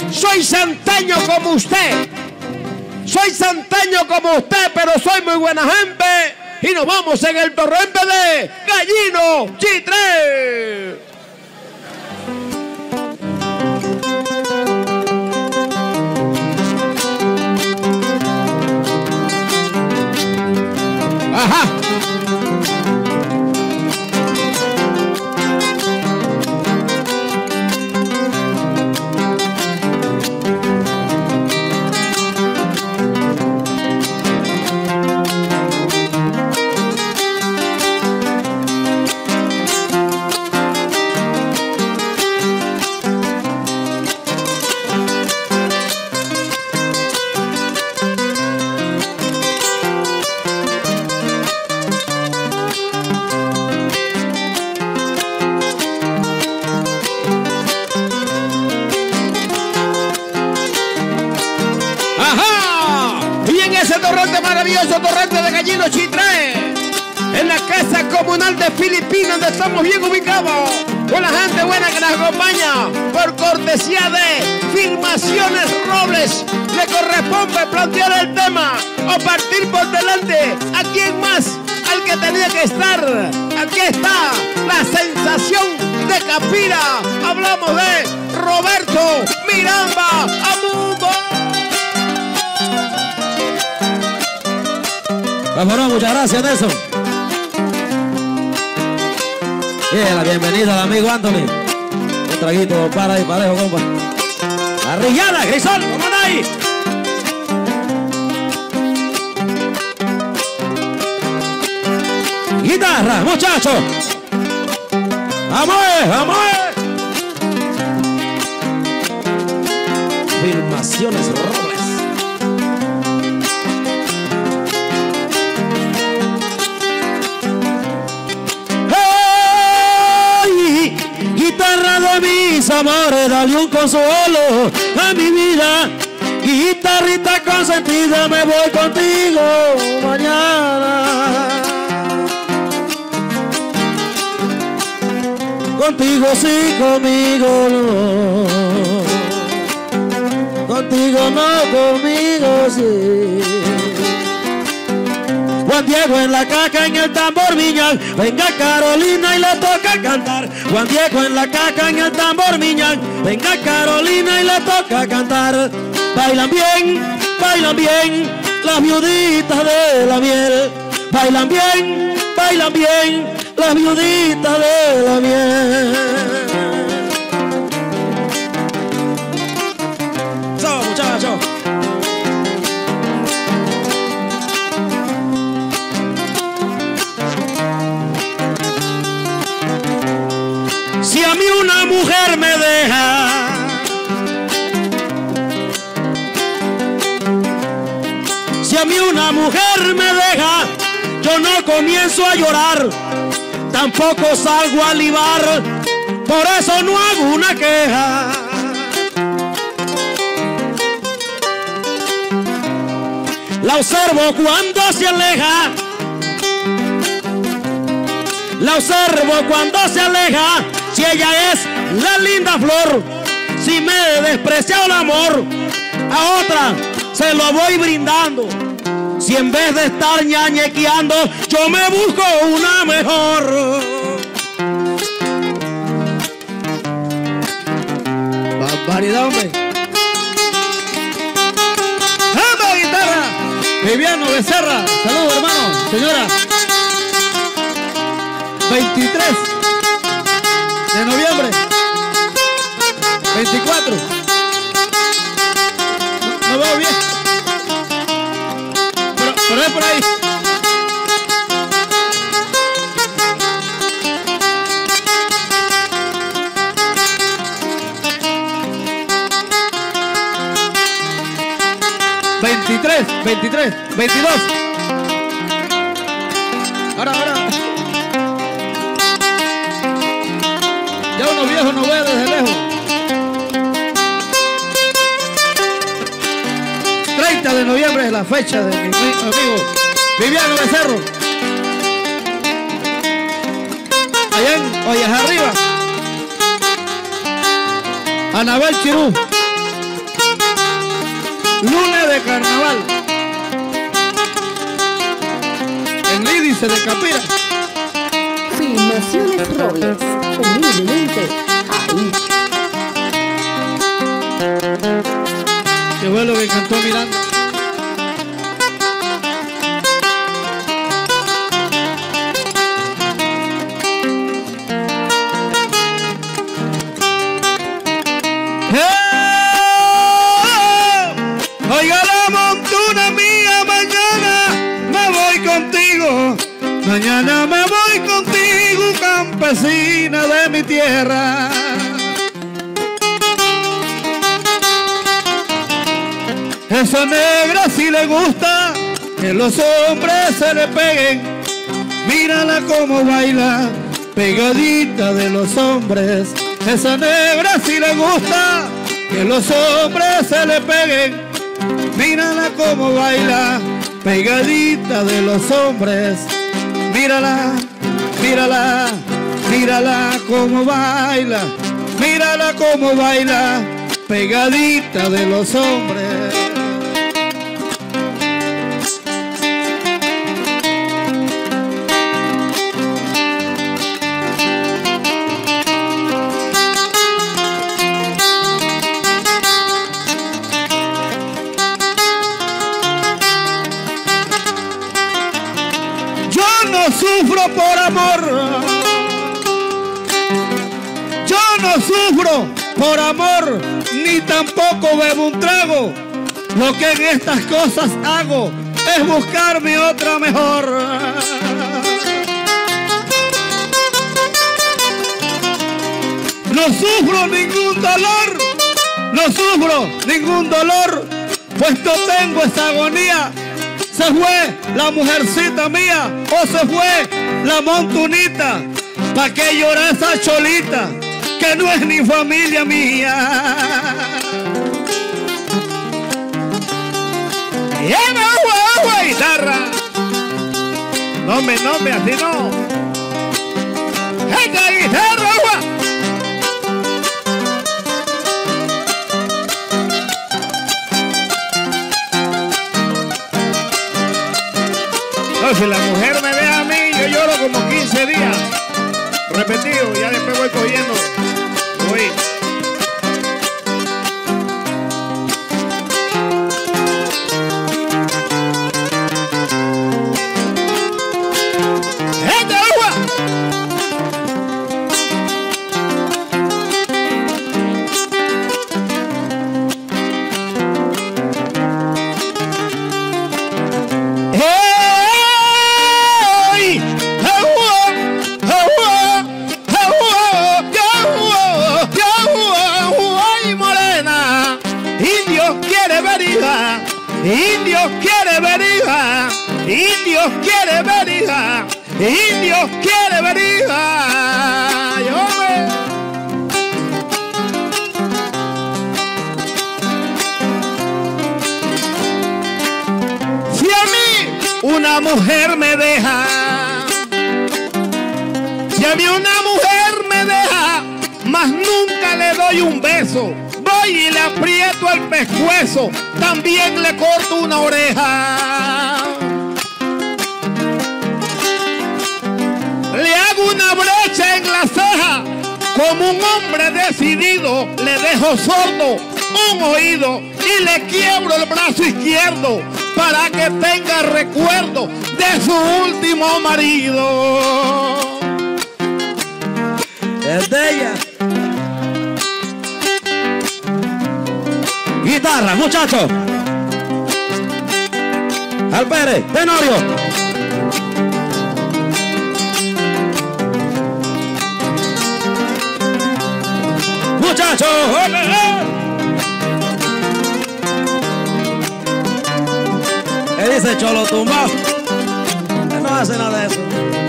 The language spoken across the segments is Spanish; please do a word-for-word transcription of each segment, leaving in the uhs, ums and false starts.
Soy santeño como usted. Soy santeño como usted, pero soy muy buena gente. Y nos vamos en el torrente de Gallino Chitre. Ajá. Maravilloso torrente de Gallino Chitre, en la casa comunal de Filipinas, donde estamos bien ubicados, con la gente buena que nos acompaña, por cortesía de Filmaciones Robles. Le corresponde plantear el tema o partir por delante. ¿A quién más? Al que tenía que estar. Aquí está la sensación de Capira. Hablamos de Roberto Miranda Amundo. Vámonos, muchas gracias, Nelson. Bien, la bienvenida al amigo Anthony. Un traguito para ahí, parejo, compa. Arrillada, Grisol, ¿cómo anda ahí? Guitarra, muchachos. Vamos, vamos. Filmaciones Robles. Guitarra de mis amores, dale un consuelo a mi vida. Guitarrita consentida, me voy contigo mañana. Contigo sí, conmigo no. Contigo no, conmigo sí. Juan Diego en la caca, en el tambor miñán. Venga Carolina y le toca cantar. Juan Diego en la caca, en el tambor miñán. Venga Carolina y le toca cantar. Bailan bien, bailan bien las viuditas de la miel. Bailan bien, bailan bien las viuditas de la miel. So, muchachos. Si a mí una mujer me deja, si a mí una mujer me deja, yo no comienzo a llorar, tampoco salgo a libar, por eso no hago una queja. La observo cuando se aleja, la observo cuando se aleja. Si ella es la linda flor, si me desprecia el amor, a otra se lo voy brindando. Si en vez de estar ñañequeando, yo me busco una mejor. Barbaridad, hombre. ¡Anda, guitarra! Viviano Becerra, saludos, hermano, señora. veintitrés de noviembre, veinticuatro. No, no veo bien, pero, pero es por ahí. veintitrés, veintitrés, veintidós. Ahora, ahora. Ya unos viejos no veo desde lejos. treinta de noviembre es la fecha de mi amigo Viviano Becerro. Allá en Ollas Arriba. Anabel Chirú. lunes de carnaval. El índice de Capira. Filmaciones Robles, humildemente ahí. Qué bueno que cantó Miranda. Oiga la montuna mía, mañana me voy contigo. Mañana me voy contigo, campesina de mi tierra. Esa negra si le gusta que los hombres se le peguen. Mírala cómo baila, pegadita de los hombres. Esa negra si le gusta que los hombres se le peguen. Mírala cómo baila, pegadita de los hombres. Mírala, mírala, mírala cómo baila. Mírala cómo baila, pegadita de los hombres. Sufro por amor, yo no sufro por amor, ni tampoco bebo un trago. Lo que en estas cosas hago es buscarme otra mejor. No sufro ningún dolor, no sufro ningún dolor, puesto tengo esa agonía. Se fue la mujercita mía o se fue la montunita. ¿Pa' qué llora esa cholita que no es ni familia mía? ¡Lleva agua, agua, guitarra! No me, no me, así no. ¡Esta guitarra, agua! Si la mujer me deja a mí, yo lloro como quince días repetido, ya después voy cogiendo. Voy. ¡Esta agua! Indios quiere ver hija, Indios quiere ver hija, Indios quiere ver hija. Yo me... Si a mí una mujer me deja, si a mí una mujer me deja, más nunca le doy un beso. Voy y le aprieto el pescuezo, también le corto una oreja. Le hago una brecha en la ceja, como un hombre decidido, le dejo sordo un oído y le quiebro el brazo izquierdo para que tenga recuerdo de su último marido. Es de ella. Guitarra, muchachos. Alpérez, Tenorio. Muchachos. ¿Qué dice Cholo tumbado? Él no hace nada de eso.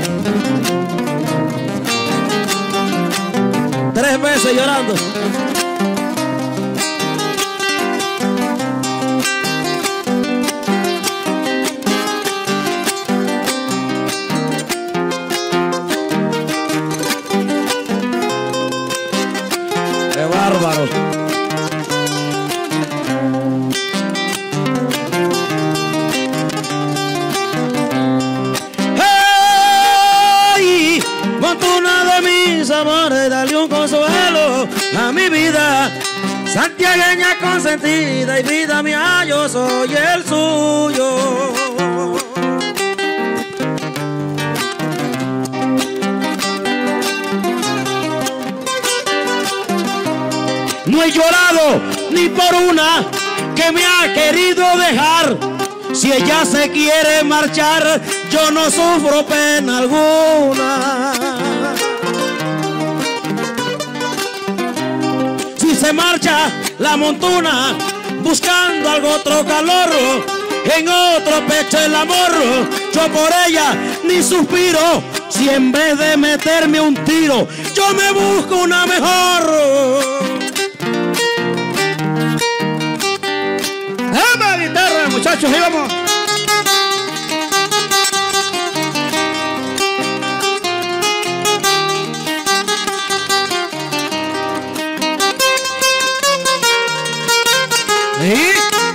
Tres veces llorando. Qué bárbaro. a mi vida. Santiagueña consentida y vida mía, yo soy el suyo. No he llorado ni por una que me ha querido dejar. Si ella se quiere marchar, yo no sufro pena alguna. Si se marcha la montuna buscando algo otro calor, en otro pecho el amor, yo por ella ni suspiro. Si en vez de meterme un tiro, yo me busco una mejor. ¡Ama guitarra, muchachos! ¡Ahí vamos! ¿Sí?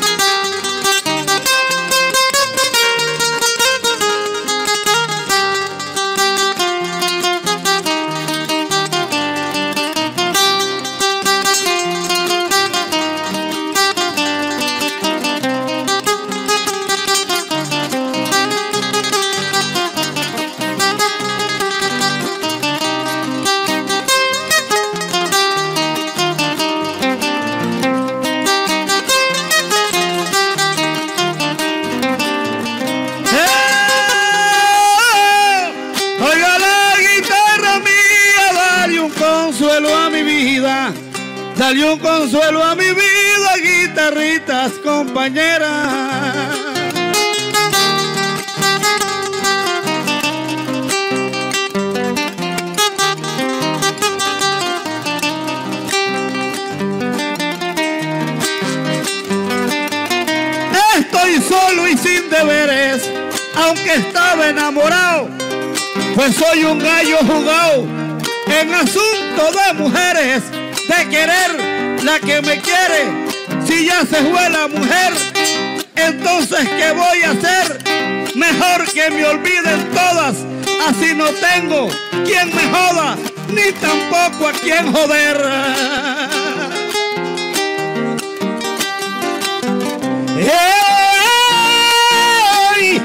Dale un consuelo a mi vida, guitarritas compañeras. Estoy solo y sin deberes, aunque estaba enamorado, pues soy un gallo jugado en asunto de mujeres. De querer la que me quiere, si ya se fue la mujer, entonces ¿qué voy a hacer? Mejor que me olviden todas, así no tengo quien me joda, ni tampoco a quien joder. Hey,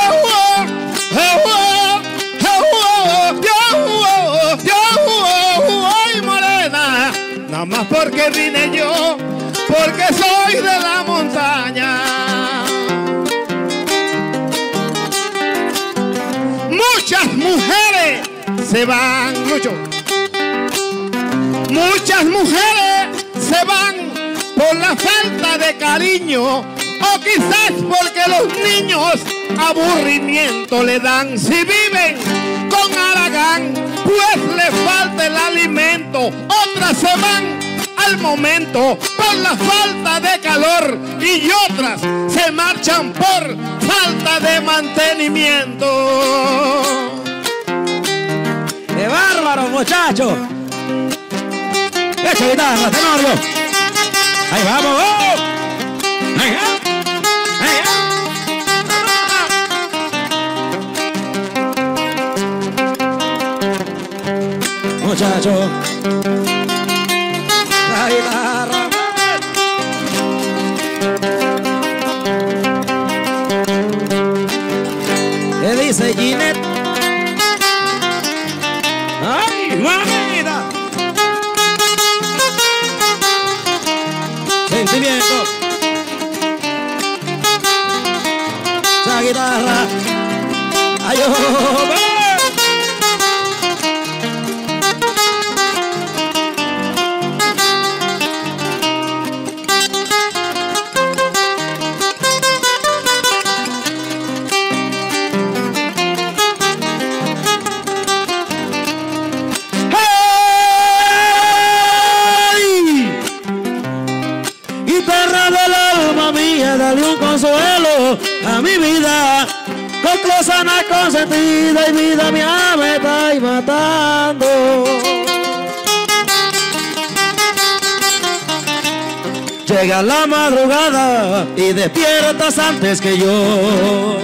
nada más porque vine yo, porque soy de la montaña. Muchas mujeres se van, mucho. Muchas mujeres se van por la falta de cariño, o quizás porque los niños aburrimiento le dan. Si viven con haragán, pues le falta el alimento. Otras se van al momento por la falta de calor y otras se marchan por falta de mantenimiento. ¡Qué bárbaro, muchachos! ¡Echa guitarra, Tenorio! ¡Ahí vamos! ¡Oh! ¡Ahí va! ¡Ahí va! Muchachos, la guitarra. ¿Qué dice Ginette? ¡Ay, mamita! Sentimiento. Esa guitarra. ¡Ay, oh, oh, dale un consuelo a mi vida, con sana consentida y vida mía me estáis matando. Llega la madrugada y despiertas antes que yo.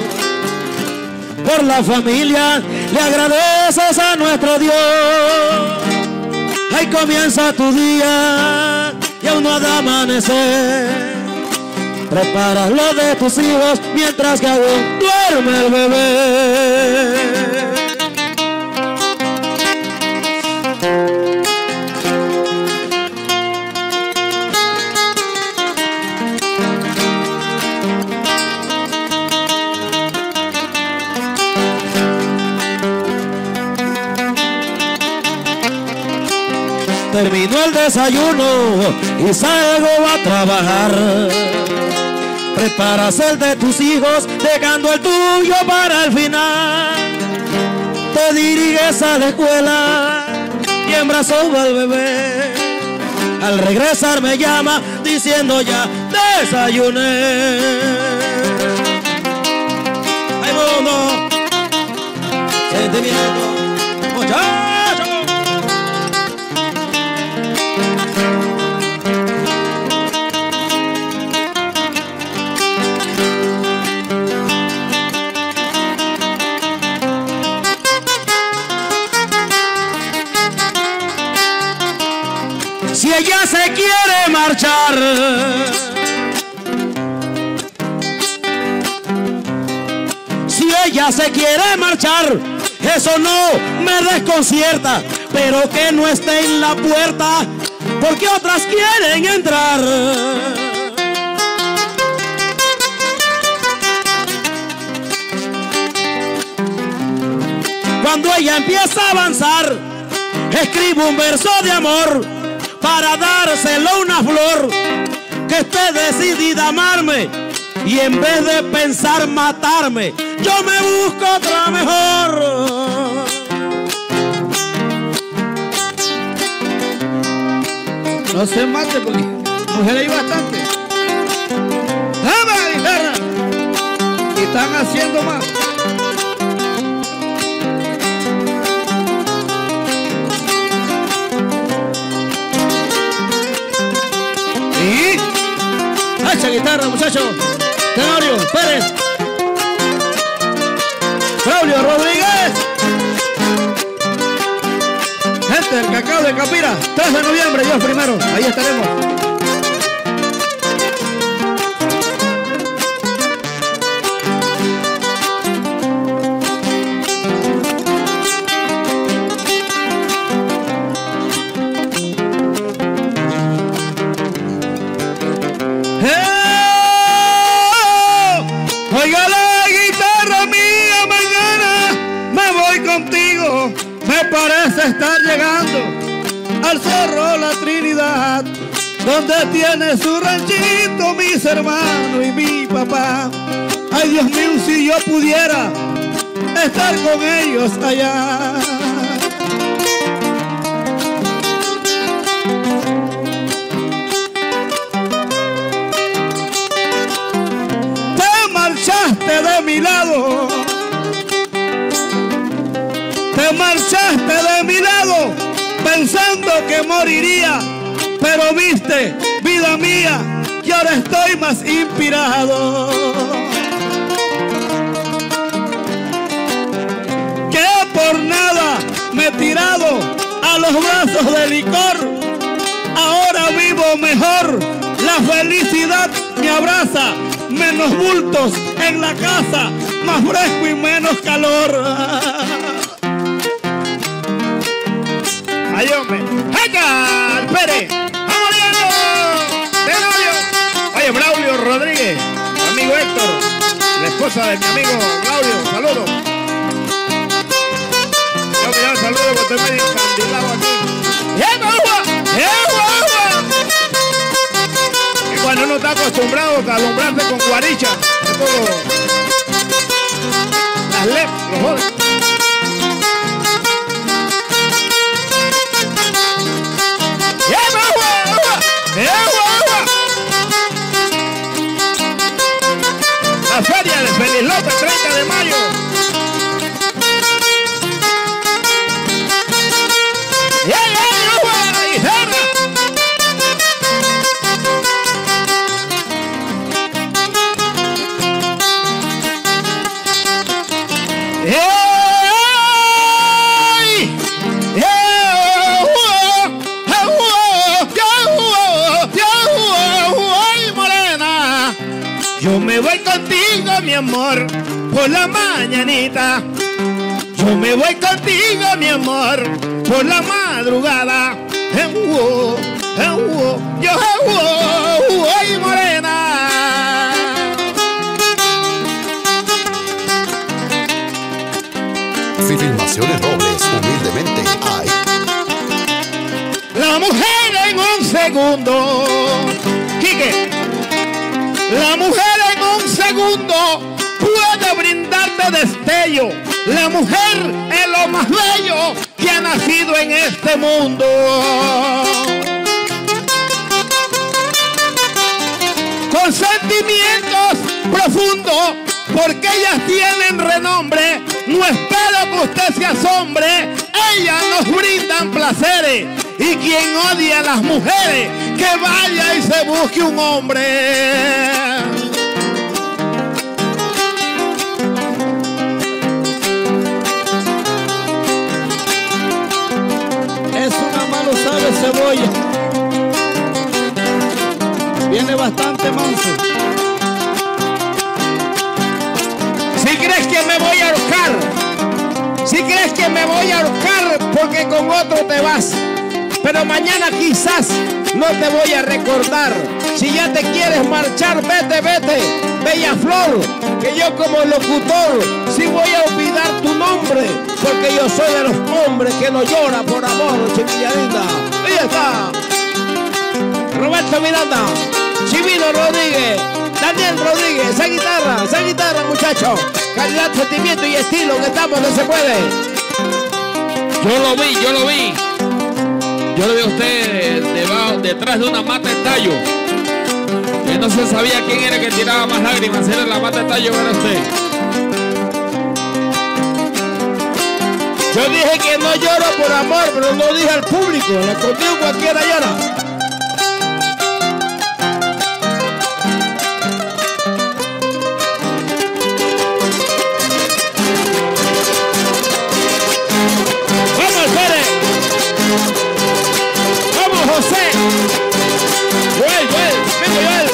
Por la familia le agradeces a nuestro Dios. Ahí comienza tu día y aún no ha de amanecer. Preparas lo de tus hijos mientras que aún duerme el bebé. Terminó el desayuno y salgo a trabajar. Preparas el de tus hijos, dejando el tuyo para el final. Te diriges a la escuela y en brazos va el bebé. Al regresar me llama diciendo ya desayuné. ¡Ay, mundo! Sentimiento, muchacho. Si ella se quiere marchar, si ella se quiere marchar, eso no me desconcierta, pero que no esté en la puerta, porque otras quieren entrar. Cuando ella empieza a avanzar, escribo un verso de amor para dárselo una flor que esté decidida a amarme, y en vez de pensar matarme, yo me busco otra mejor. No se mate porque mujeres hay bastante. ¡Dame la guitarra! Y están haciendo más. Y esa guitarra, muchachos. Tenorio Pérez, Braulio Rodríguez. Gente del Cacao de Capira, tres de noviembre, Dios primero. Ahí estaremos. Oiga la guitarra mía, mañana me voy contigo. Me parece estar llegando al Cerro La Trinidad, donde tiene su ranchito mis hermanos y mi papá. Ay, Dios mío, si yo pudiera estar con ellos allá. De mi lado, te marchaste de mi lado pensando que moriría, pero viste, vida mía, que ahora estoy más inspirado. Que por nada me he tirado a los brazos de licor, ahora vivo mejor, la felicidad me abraza. Menos bultos en la casa, más fresco y menos calor. ¡Ay, hombre! ¡Venga! ¡Pérez! ¡Vamos viendo! ¡Tenorio! Oye, Braulio Rodríguez, mi amigo Héctor, la esposa de mi amigo Braulio, saludos. Yo me llamo saludos porque estoy medio encandilado aquí. ¡Lleva agua! ¡Lleva agua! Y cuando uno está acostumbrado a alumbrarse con guaricha, es como las L E P, los joden. ¡Lleva agua! ¡Agua! ¡Lleva agua! La feria de Feliz López, treinta de mayo. ¡Lleva agua! ¡Y cerra! ¡Yeah! Yo me voy contigo, mi amor, por la mañanita. Yo me voy contigo, mi amor, por la madrugada. En wo, en wo, yo en wo, ay morena. Filmaciones Robles, humildemente hay. La mujer en un segundo, Quique. La mujer en un segundo puede brindarte destello. La mujer es lo más bello que ha nacido en este mundo. Con sentimientos profundos, porque ellas tienen renombre. No espero que usted se asombre. Ellas nos brindan placeres. Y quien odia a las mujeres, que vaya y se busque un hombre. Es una mano sabe cebolla. Viene bastante manso. Si crees que me voy a ahorcar, si crees que me voy a ahorcar porque con otro te vas, pero mañana quizás no te voy a recordar. Si ya te quieres marchar, vete, vete, bella flor, que yo como locutor sí voy a olvidar tu nombre, porque yo soy de los hombres que no llora por amor, chiquilla linda. Ahí está. Roberto Miranda, Chivino Rodríguez, Daniel Rodríguez, esa guitarra, esa guitarra, muchachos. Calidad, sentimiento y estilo, que estamos, no se puede. Yo lo vi, yo lo vi. Yo lo vi a usted debajo, detrás de una mata de tallo. Que no se sabía quién era que tiraba más lágrimas. Era la mata de tallo, era usted. Yo dije que no lloro por amor, pero no dije al público. Le contigo cualquiera llora. José, Joel, Joel, vengo Joel.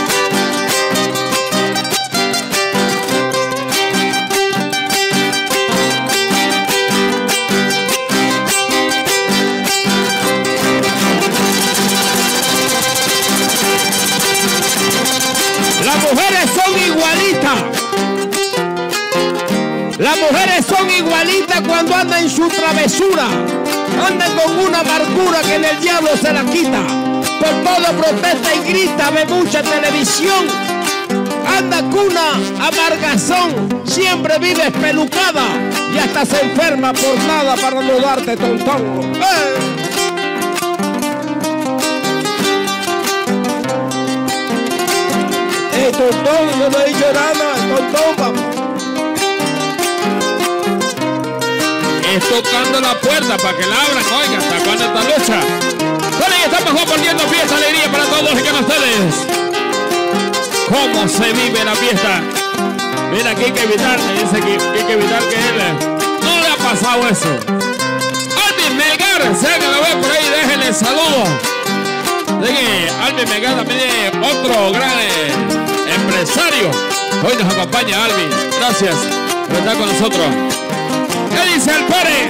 Las mujeres son igualitas. Las mujeres son igualitas cuando andan en su travesura. Andan con una amargura que en el diablo se la quita. Por todo protesta y grita, ve mucha televisión. Anda con una amargazón, siempre vive espelucada y hasta se enferma por nada para no darte tontón. ¡Eh! ¡Eh, tontón! Yo no he dicho nada, tontón, papá. Es tocando la puerta para que la abran. Oiga, ¿hasta cuándo esta lucha? Bueno, y estamos compartiendo fiesta, alegría para todos los que no ustedes. ¿Cómo se vive la fiesta? Mira, aquí hay que evitar, me dice que hay que evitar que él no le ha pasado eso. Alvin Melgar, sé que lo ve por ahí, déjenle saludo. De que Alvin Melgar también es otro gran eh, empresario. Hoy nos acompaña Alvin. Gracias por estar con nosotros. ¿Qué dice el Pere?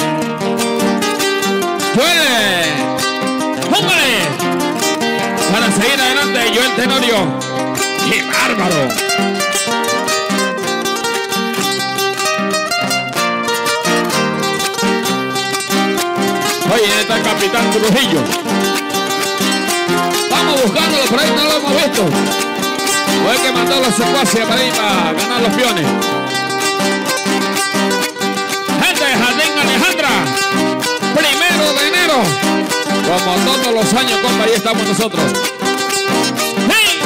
Joel, póngale para seguir adelante, Joel Tenorio. ¡Qué bárbaro! Oye, está el capitán Trujillo. Estamos buscándolo, por ahí no lo hemos visto. O hay que mandarlo a su clase para ir a ganar los piones. Jardín Alejandra, primero de enero, como todos los años, compa, ahí estamos nosotros. ¡Hey!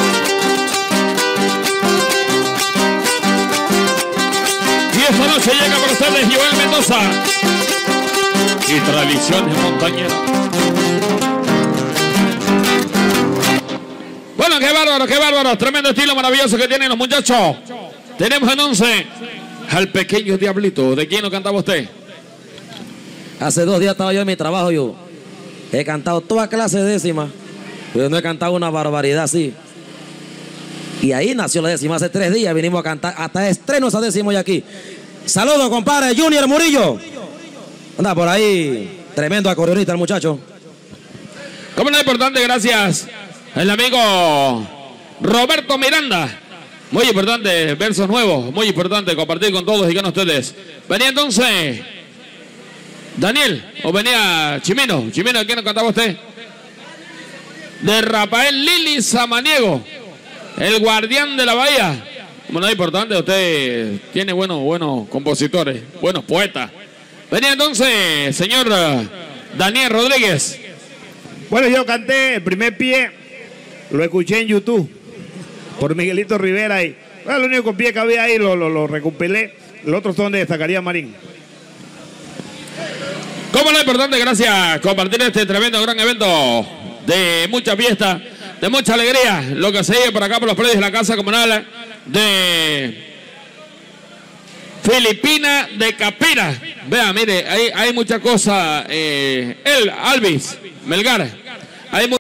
Y esta noche llega para ustedes Joel Mendoza y Tradiciones Montañeras. Bueno, qué bárbaro, qué bárbaro, tremendo estilo maravilloso que tienen los muchachos. Tenemos en once al pequeño Diablito. ¿De quién nos cantaba usted? Hace dos días estaba yo en mi trabajo, yo he cantado toda clase de décimas, pero no he cantado una barbaridad así. Y ahí nació la décima hace tres días. Vinimos a cantar. Hasta estreno esa décima hoy aquí. Saludos, compadre Junior Murillo. Anda por ahí. Tremendo acordeonista el muchacho. Como no es importante, gracias el amigo Roberto Miranda. Muy importante, versos nuevos. Muy importante compartir con todos y con ustedes. Venía entonces Daniel, o venía Chimino. Chimino, ¿a quién nos cantaba usted? De Rafael Lili Samaniego, el guardián de la bahía. Bueno, es importante, usted tiene buenos, buenos compositores, buenos poetas. Venía entonces, señor Daniel Rodríguez. Bueno, yo canté el primer pie, lo escuché en YouTube por Miguelito Rivera y bueno, el único pie que había ahí lo, lo, lo recopilé. Los otros son de Zacarías Marín. Como lo importante, gracias compartir este tremendo gran evento de mucha fiesta, de mucha alegría, lo que se lleve por acá por los predios de la Casa Comunal de Filipina de Capira. Vea, mire, hay, hay mucha cosa, eh, él, Alvis Melgar, hay